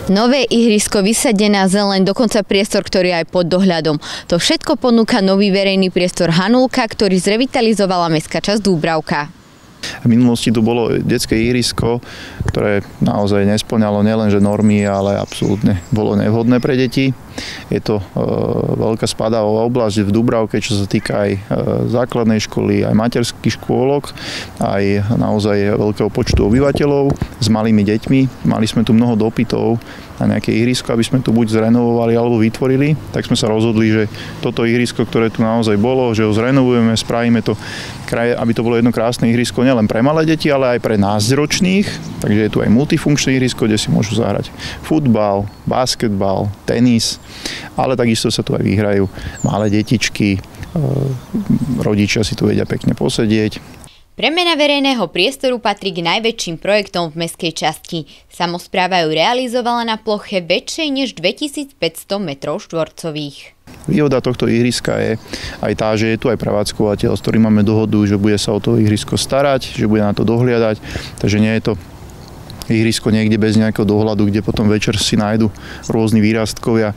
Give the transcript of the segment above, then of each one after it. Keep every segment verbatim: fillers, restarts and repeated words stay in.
Nové ihrisko, vysadená zeleň, dokonca priestor, ktorý je aj pod dohľadom. To všetko ponúka nový verejný priestor Hanulka, ktorý zrevitalizovala mestská časť Dúbravka. V minulosti tu bolo detské ihrisko, ktoré naozaj nespĺňalo nielenže normy, ale absolútne bolo nevhodné pre deti. Je to e, veľká spadavá oblasť v Dúbravke, čo sa týka aj e, základnej školy, aj materských škôlok, aj naozaj veľkého počtu obyvateľov s malými deťmi. Mali sme tu mnoho dopytov na nejaké ihrisko, aby sme tu buď zrenovovali alebo vytvorili. Tak sme sa rozhodli, že toto ihrisko, ktoré tu naozaj bolo, že ho zrenovujeme, spravíme to, aby to bolo jedno krásne ihrisko nielen pre malé deti, ale aj pre násťročných. Takže je tu aj multifunkčné ihrisko, kde si môžu zahrať futbal, basketbal, tenis, ale takisto sa tu aj vyhrajú malé detičky, rodičia si tu vedia pekne posedieť. Premena verejného priestoru patrí k najväčším projektom v mestskej časti. Samospráva ju realizovala na ploche väčšej než dvetisícpäťsto metrov štvorcových. Výhoda tohto ihriska je aj tá, že je tu aj prevádzkovateľ, s ktorým máme dohodu, že bude sa o to ihrisko starať, že bude na to dohliadať, takže nie je to ihrisko niekde bez nejakého dohľadu, kde potom večer si nájdu rôzni výrastkovia e,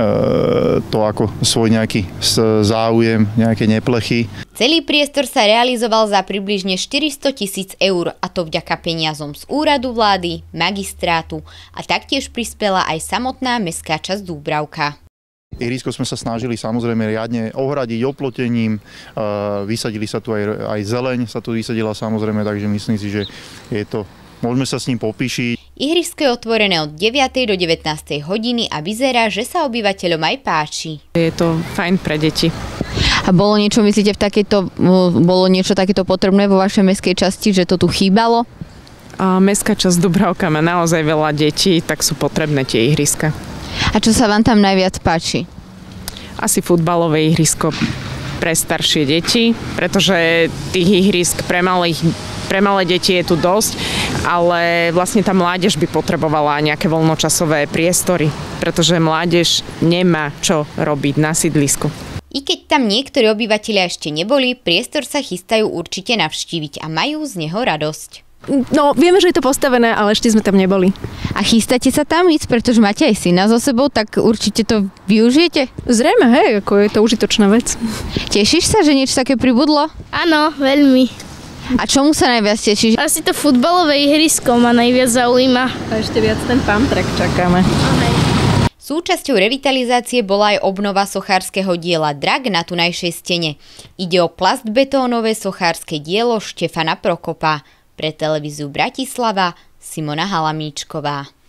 to ako svoj nejaký záujem, nejaké neplechy. Celý priestor sa realizoval za približne štyristo tisíc eur, a to vďaka peniazom z úradu vlády, magistrátu, a taktiež prispela aj samotná mestská časť Dúbravka. Ihrisko sme sa snažili samozrejme riadne ohradiť oplotením, vysadili sa tu aj, aj zeleň, sa tu vysadila samozrejme, takže myslím si, že je to, môžeme sa s ním popíšiť. Ihrisko je otvorené od deviatej do devätnástej hodiny a vyzerá, že sa obyvateľom aj páči. Je to fajn pre deti. A bolo niečo, myslíte, v takéto, bolo niečo takéto potrebné vo vašej mestskej časti, že to tu chýbalo? A mestská časť Dúbravka má naozaj veľa detí, tak sú potrebné tie ihriska. A čo sa vám tam najviac páči? Asi futbalové ihrisko pre staršie deti, pretože tých ihrisk pre, malých, pre malé deti je tu dosť, ale vlastne tá mládež by potrebovala nejaké voľnočasové priestory, pretože mládež nemá čo robiť na sídlisku. I keď tam niektorí obyvatelia ešte neboli, priestor sa chystajú určite navštíviť a majú z neho radosť. No, vieme, že je to postavené, ale ešte sme tam neboli. A chystáte sa tam ísť, pretože máte aj syna so sebou, tak určite to využijete? Zrejme, hej, ako je to užitočná vec. Tešíš sa, že niečo také pribudlo? Áno, veľmi. A čomu sa najviac tešíš? Asi to futbalové ihrisko ma najviac zaujíma. A ešte viac ten pump track čakáme. Okay. Súčasťou revitalizácie bola aj obnova sochárskeho diela Drak na tunajšej stene. Ide o plastbetónové sochárske dielo Štefana Prokopa. Pre televíziu Bratislava Simona Halamíčková.